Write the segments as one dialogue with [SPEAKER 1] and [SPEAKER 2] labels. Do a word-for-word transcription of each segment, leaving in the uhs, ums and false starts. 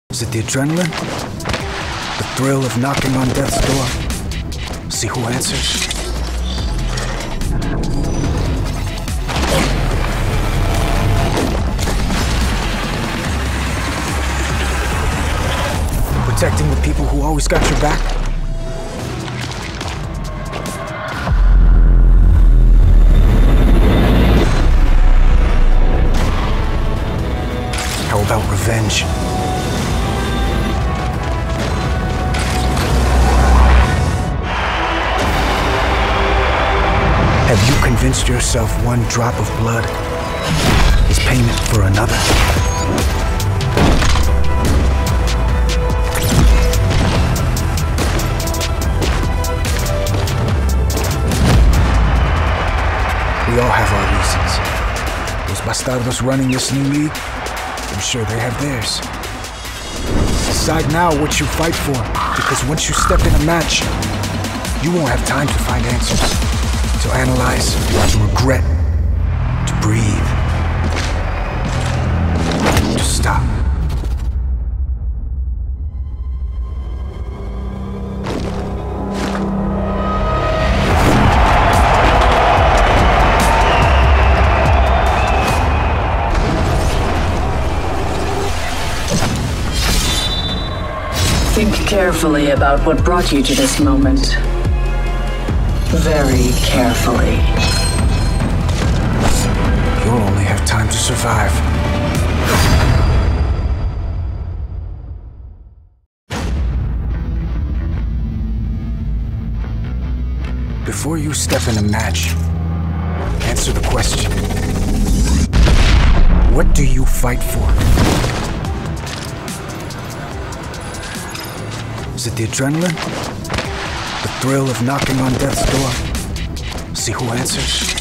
[SPEAKER 1] Is it the adrenaline? The thrill of knocking on death's door? See who answers? Protecting the people who always got your back? How about revenge? Have you convinced yourself one drop of blood is payment for another? We all have our reasons. Those bastardos running this new league, I'm sure they have theirs. Decide now what you fight for, because once you step in a match, you won't have time to find answers, to analyze, to regret, to breathe, to stop.
[SPEAKER 2] Think carefully about what brought you to this moment. Very carefully.
[SPEAKER 1] You'll only have time to survive. Before you step in a match, answer the question. What do you fight for? Is it the adrenaline? The thrill of knocking on death's door? See who answers?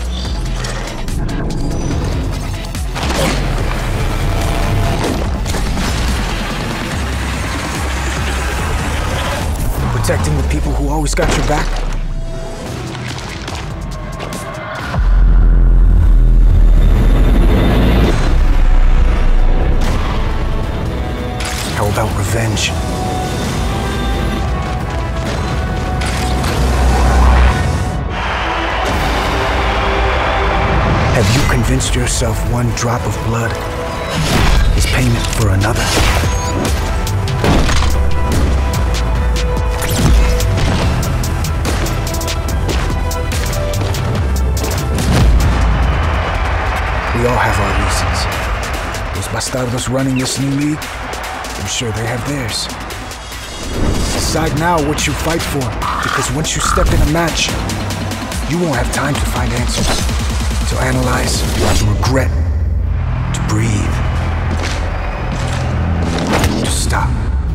[SPEAKER 1] Protecting the people who always got your back? How about revenge? Have you convinced yourself one drop of blood is payment for another? We all have our reasons. Those bastardos running this new league, I'm sure they have theirs. Decide now what you fight for, because once you step in a match, you won't have time to find answers, to analyze, to regret, to breathe, to stop.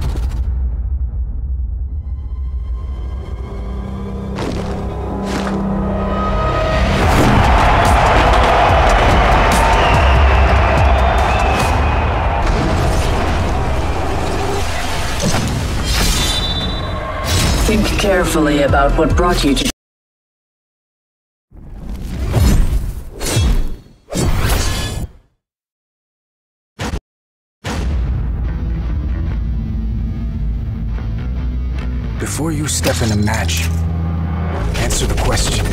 [SPEAKER 2] Think carefully about what brought you to
[SPEAKER 1] Before you step in a match, answer the question.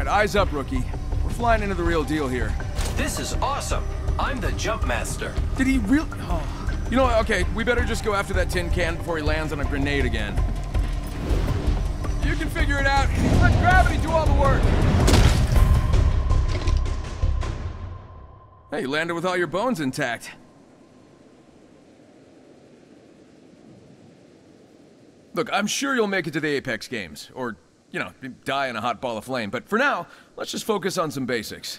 [SPEAKER 3] right, eyes up, rookie. We're flying into the real deal here.
[SPEAKER 4] This is awesome. I'm the jump master.
[SPEAKER 3] Did he really? Oh. You know what? Okay, we better just go after that tin can before he lands on a grenade again. You can figure it out. Let gravity do all the work. Hey, you landed with all your bones intact. Look, I'm sure you'll make it to the Apex Games, or, you know, die in a hot ball of flame, but for now, let's just focus on some basics.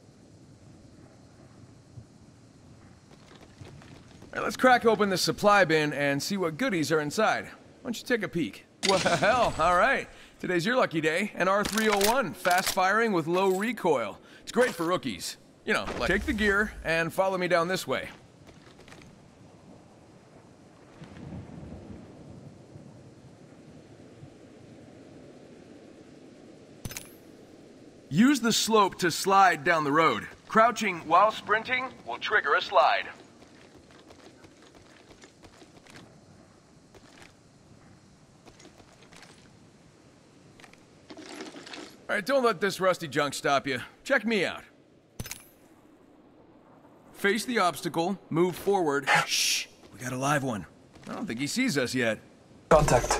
[SPEAKER 3] All right, let's crack open this supply bin and see what goodies are inside. Why don't you take a peek? Well, all right. Today's your lucky day. An R three oh one, fast firing with low recoil. It's great for rookies. You know, like, take the gear and follow me down this way. Use the slope to slide down the road. Crouching while sprinting will trigger a slide. All right, don't let this rusty junk stop you. Check me out. Face the obstacle, move forward. Shh, we got a live one. I don't think he sees us yet.
[SPEAKER 5] Contact.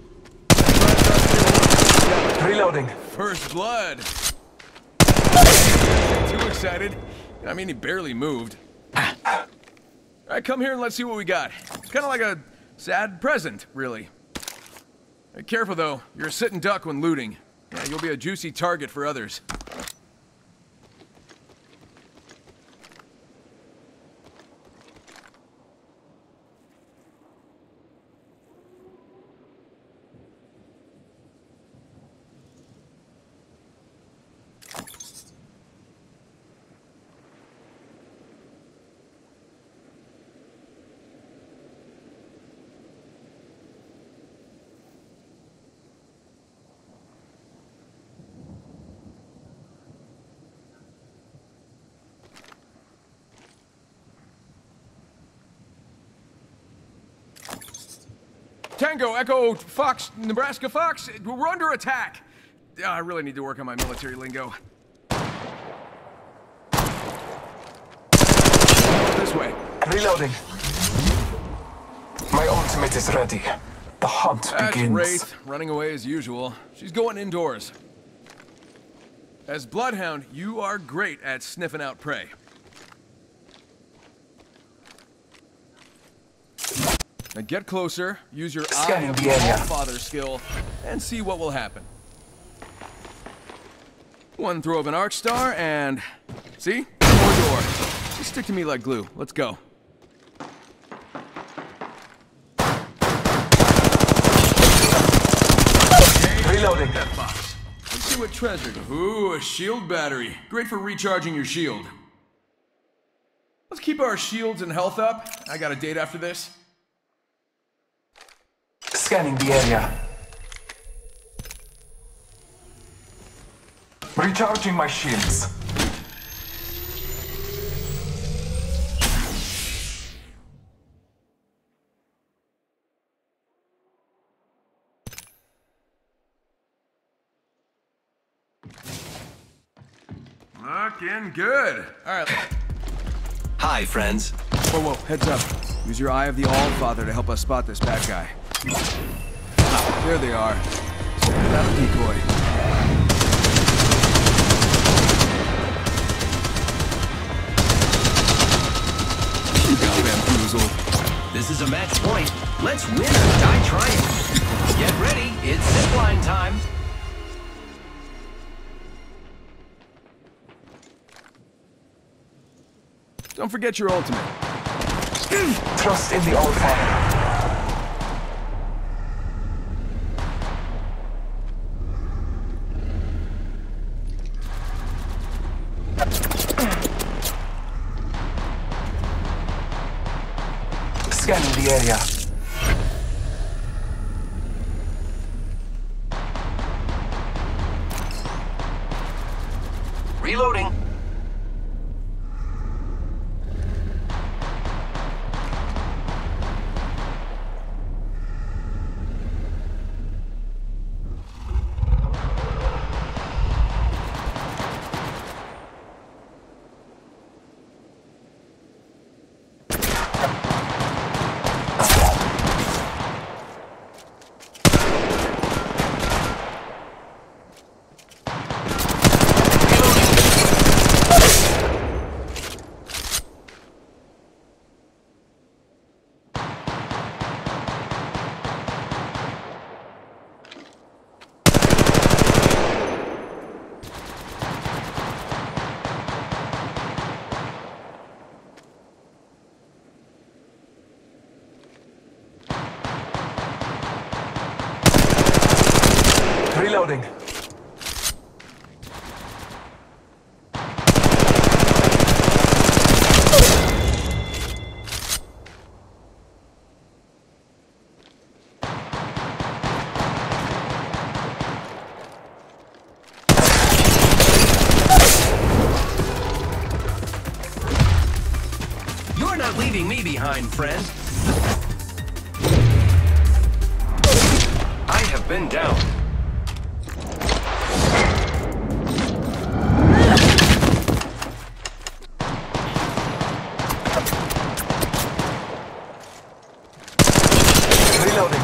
[SPEAKER 5] Reloading.
[SPEAKER 3] First blood. Too excited. I mean, he barely moved. All right, come here and let's see what we got. It's kind of like a sad present, really. Hey, careful, though. You're a sitting duck when looting. Yeah, you'll be a juicy target for others. Tango, Echo, Fox, Nebraska Fox, we're under attack. Oh, I really need to work on my military lingo. This way.
[SPEAKER 5] Reloading. My ultimate is ready. The hunt
[SPEAKER 3] That's
[SPEAKER 5] begins.
[SPEAKER 3] Wraith, running away as usual. She's going indoors. As Bloodhound, you are great at sniffing out prey. Now get closer, use your Eye of the All-Father skill, and see what will happen. One throw of an arc star, and... see? More door. Just stick to me like glue. Let's go.
[SPEAKER 5] Reloading.
[SPEAKER 3] That box. Let's see what treasure. Ooh, a shield battery. Great for recharging your shield. Let's keep our shields and health up. I got a date after this.
[SPEAKER 5] Scanning the area. Recharging my shields.
[SPEAKER 3] Looking good. All right.
[SPEAKER 4] Hi, friends.
[SPEAKER 3] Whoa, whoa, heads up. Use your Eye of the All-Father to help us spot this bad guy. Ah, there they are. That decoy. You got bamboozled.
[SPEAKER 4] This is a match point. Let's win or die trying. Get ready. It's zipline time.
[SPEAKER 3] Don't forget your ultimate.
[SPEAKER 5] Trust in the old father. Scanning the area.
[SPEAKER 4] Reloading.
[SPEAKER 5] Reloading.
[SPEAKER 4] You're not leaving me behind, friend. I have been down.
[SPEAKER 5] Reloading.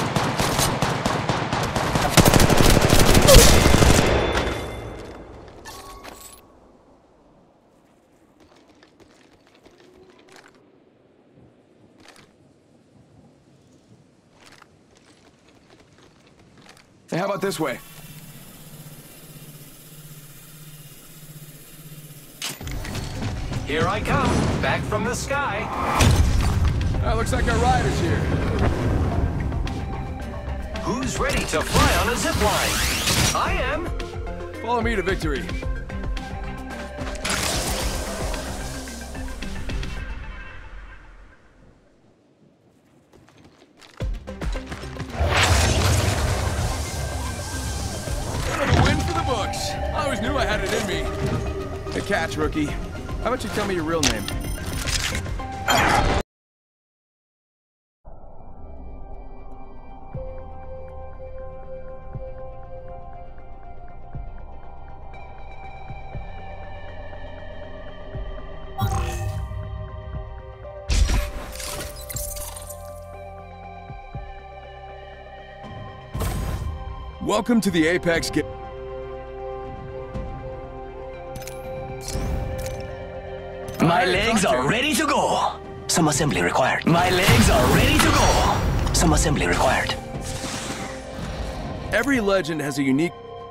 [SPEAKER 3] Hey, how about this way?
[SPEAKER 4] Here I come, back from the sky.
[SPEAKER 3] Oh, looks like our ride is here.
[SPEAKER 4] Who's ready to fly on a zip line? I am.
[SPEAKER 3] Follow me to victory. A win for the books. I always knew I had it in me. Hey, catch, rookie. How about you tell me your real name? Welcome to the Apex game.
[SPEAKER 6] My legs are ready to go. Some assembly required. My legs are ready to go. Some assembly required.
[SPEAKER 3] Every legend has a unique...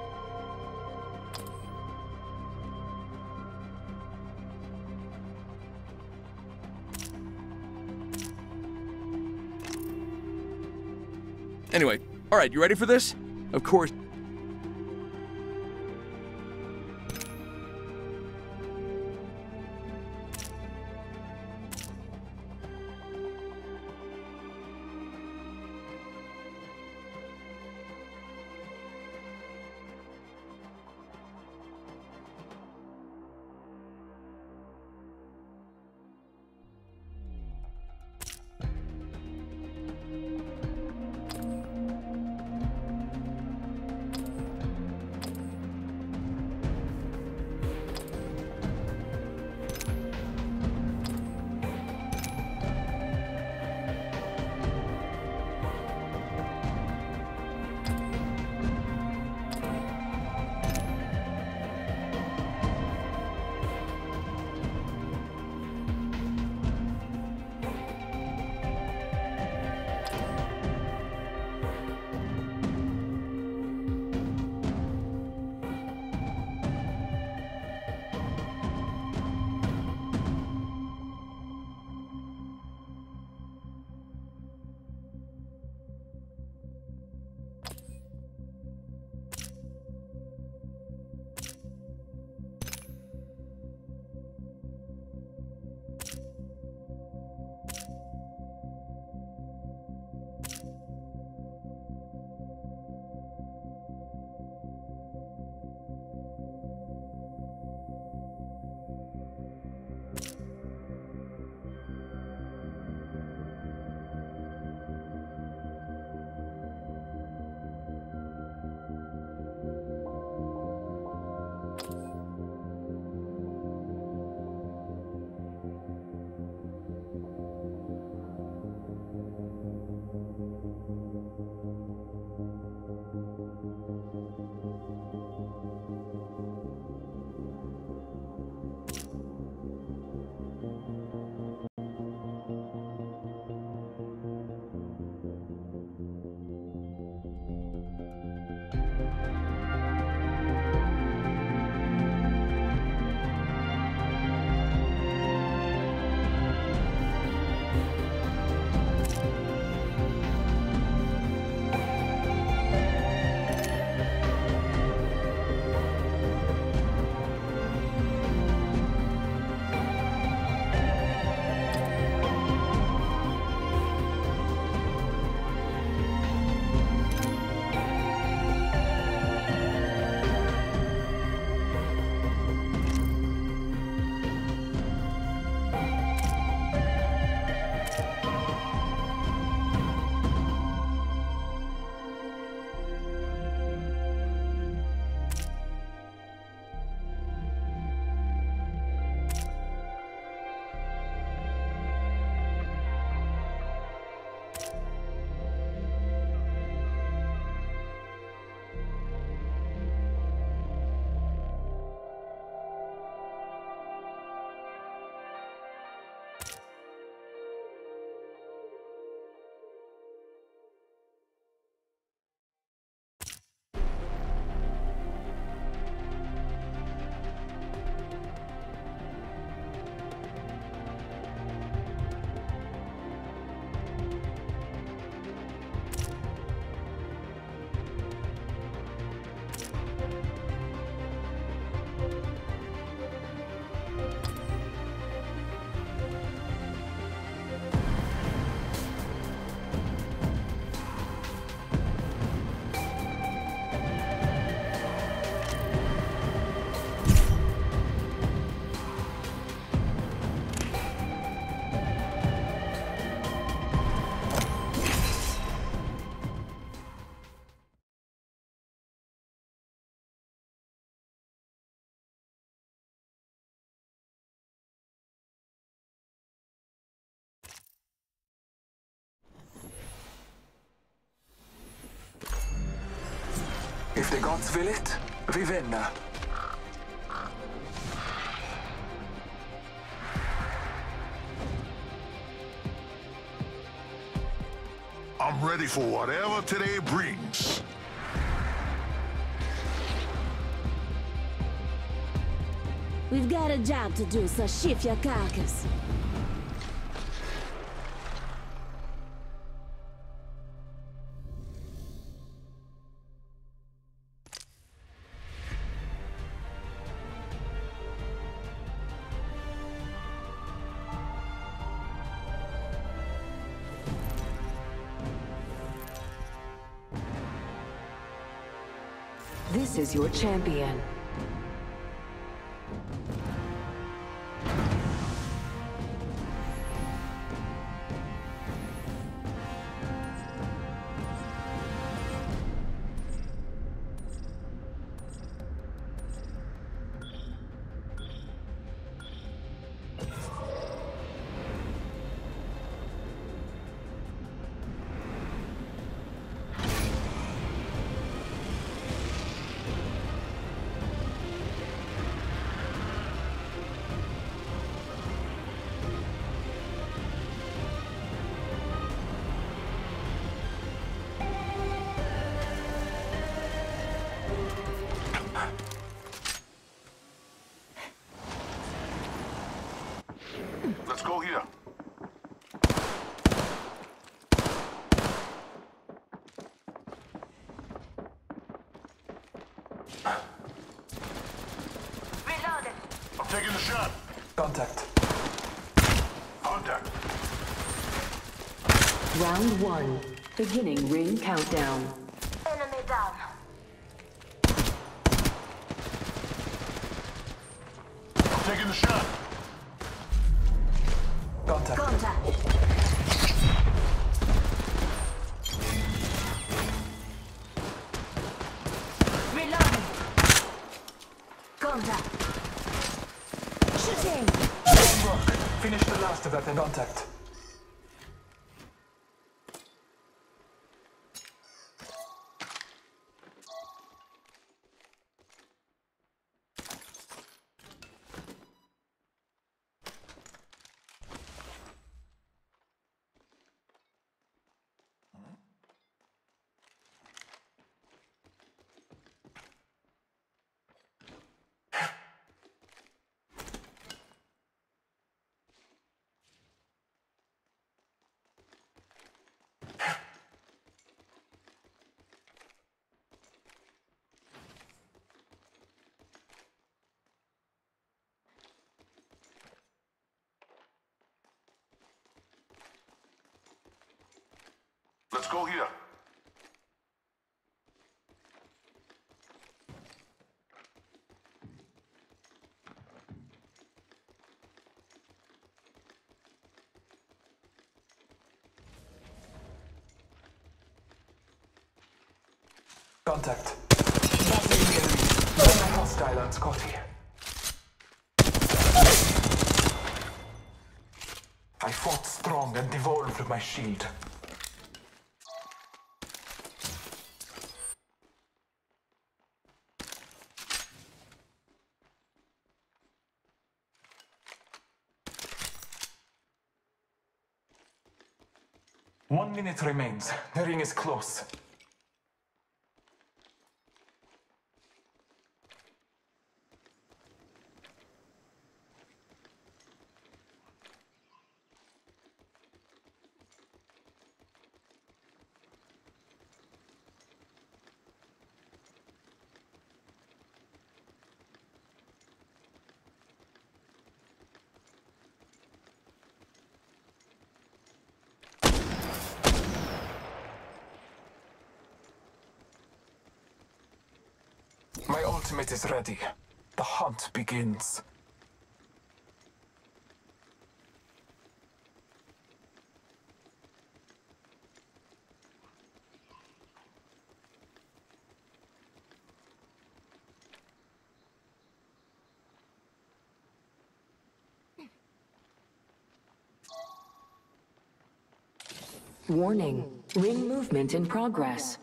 [SPEAKER 3] Anyway, all right, you ready for this? Of course.
[SPEAKER 5] If the gods will it, Vivenna.
[SPEAKER 7] I'm ready for whatever today brings.
[SPEAKER 8] We've got a job to do, so shift your carcass.
[SPEAKER 2] This is your champion.
[SPEAKER 7] Let's go here.
[SPEAKER 8] Reloaded.
[SPEAKER 7] I'm taking the shot.
[SPEAKER 5] Contact.
[SPEAKER 7] Contact.
[SPEAKER 2] Round one. Beginning ring countdown.
[SPEAKER 8] Enemy down.
[SPEAKER 7] I'm taking the shot.
[SPEAKER 5] Contact.
[SPEAKER 8] Contact. Reloading. Contact. Shooting.
[SPEAKER 5] Good work. Finish the last of that and contact.
[SPEAKER 7] Let's go here.
[SPEAKER 5] Contact. Very hostile on Scotty. I fought strong and devolved my shield. One minute remains. The ring is close. My ultimate is ready. The hunt begins.
[SPEAKER 2] Warning. Ring movement in progress.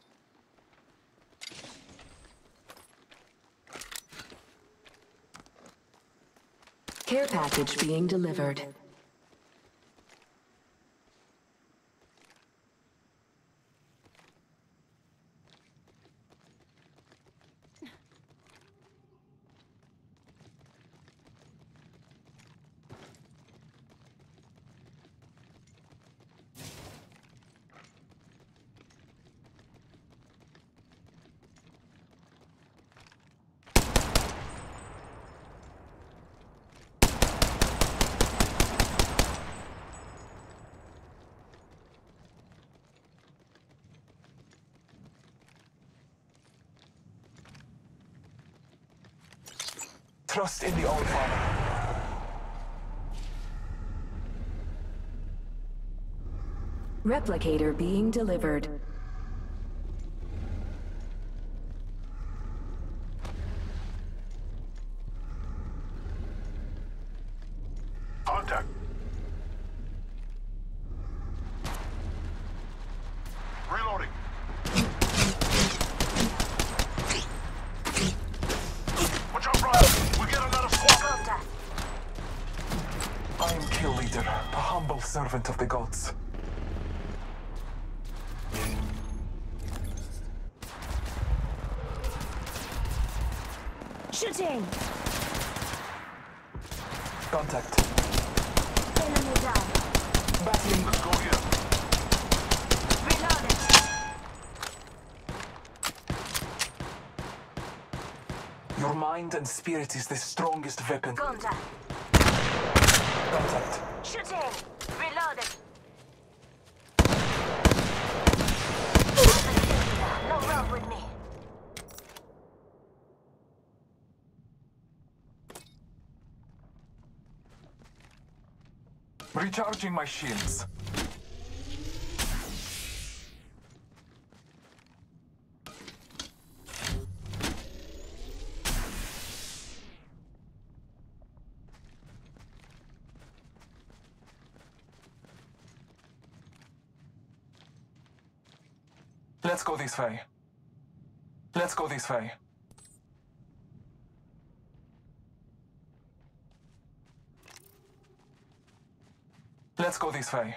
[SPEAKER 2] Care package being delivered.
[SPEAKER 5] Trust in the Old Father.
[SPEAKER 2] Replicator being delivered.
[SPEAKER 7] Contact. Reloading. Watch out, brother. We get another squad.
[SPEAKER 5] I am Kill Leader, a humble servant of the gods.
[SPEAKER 8] Shooting!
[SPEAKER 5] Contact.
[SPEAKER 8] Enemy down.
[SPEAKER 5] Battling.
[SPEAKER 7] Let's go here.
[SPEAKER 8] Reloading.
[SPEAKER 5] Your mind and spirit is the strongest weapon.
[SPEAKER 8] Contact.
[SPEAKER 5] Contact.
[SPEAKER 8] Shooting! Reloading. No round with me.
[SPEAKER 5] Recharging my shields. Let's go this way. Let's go this way. Let's go this way.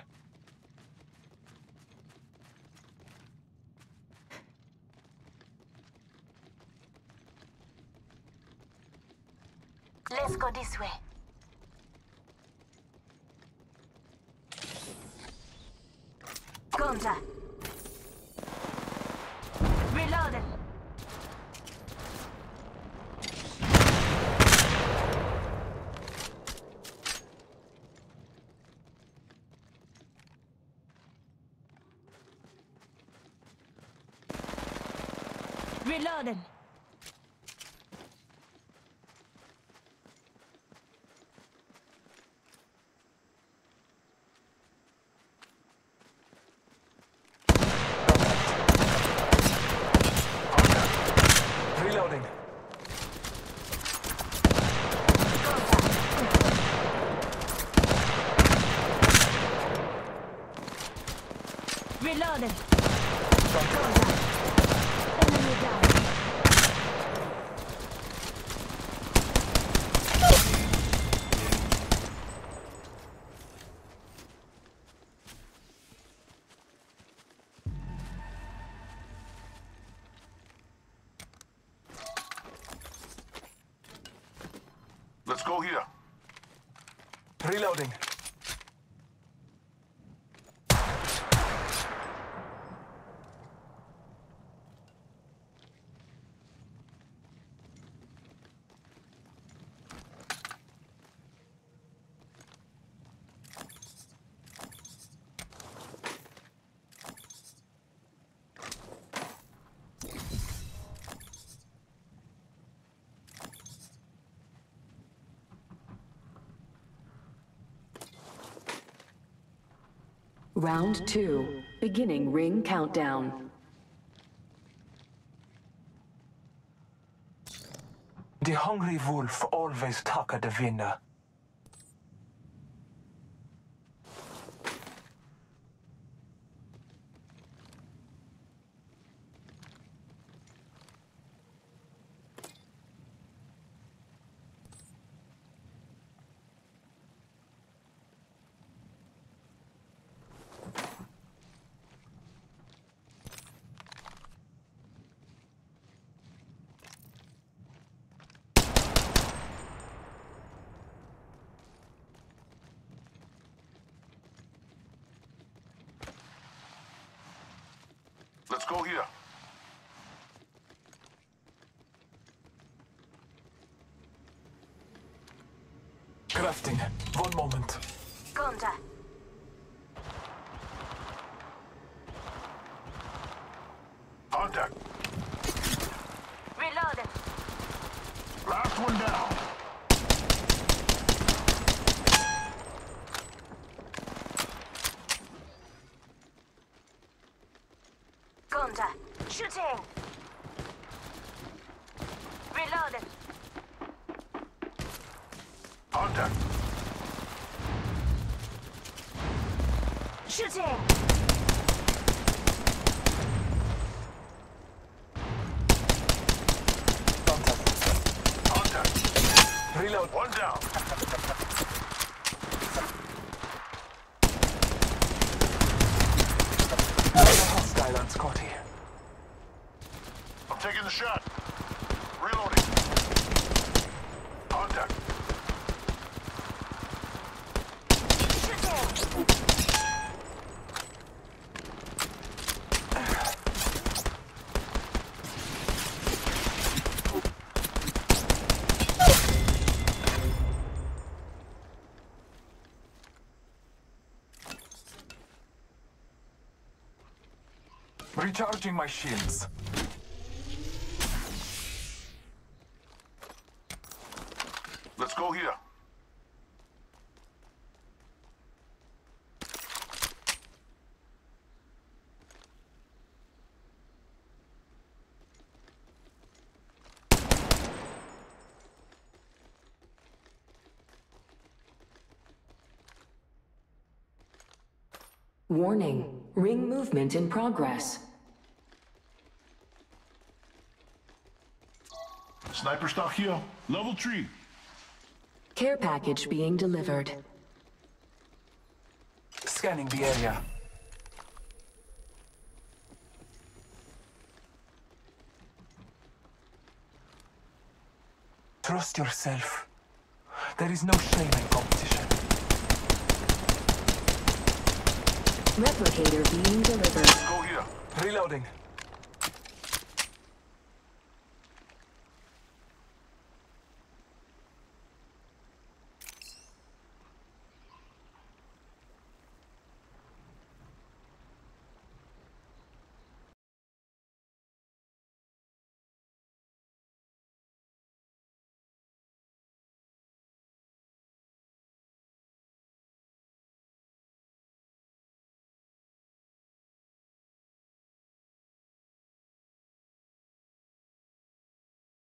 [SPEAKER 8] Let's go this way. Contact. Reloading. Reloading.
[SPEAKER 5] Reloading.
[SPEAKER 8] Reloading.
[SPEAKER 5] Contact.
[SPEAKER 8] Enemy down.
[SPEAKER 7] Let's go here.
[SPEAKER 5] Reloading.
[SPEAKER 2] Round two. Beginning ring countdown.
[SPEAKER 5] The hungry wolf always taka the winner.
[SPEAKER 7] Let's go here.
[SPEAKER 5] Crafting. One moment.
[SPEAKER 8] Contact.
[SPEAKER 7] Contact.
[SPEAKER 8] Reloaded.
[SPEAKER 7] Last one down.
[SPEAKER 8] Contact. Shooting. Reloaded.
[SPEAKER 7] Contact.
[SPEAKER 8] Shooting.
[SPEAKER 7] Contact.
[SPEAKER 5] Reload.
[SPEAKER 7] One down.
[SPEAKER 5] Hostile on Scotty.
[SPEAKER 7] I'm taking the shot. Reloading. Contact.
[SPEAKER 8] Shooting.
[SPEAKER 5] Recharging my shields.
[SPEAKER 7] Let's go here.
[SPEAKER 2] Warning. Ring movement in progress.
[SPEAKER 7] Sniper stock here. Level three.
[SPEAKER 2] Care package being delivered.
[SPEAKER 5] Scanning the area. Trust yourself. There is no shame in competition.
[SPEAKER 2] Replicator being delivered.
[SPEAKER 7] Go here.
[SPEAKER 5] Reloading.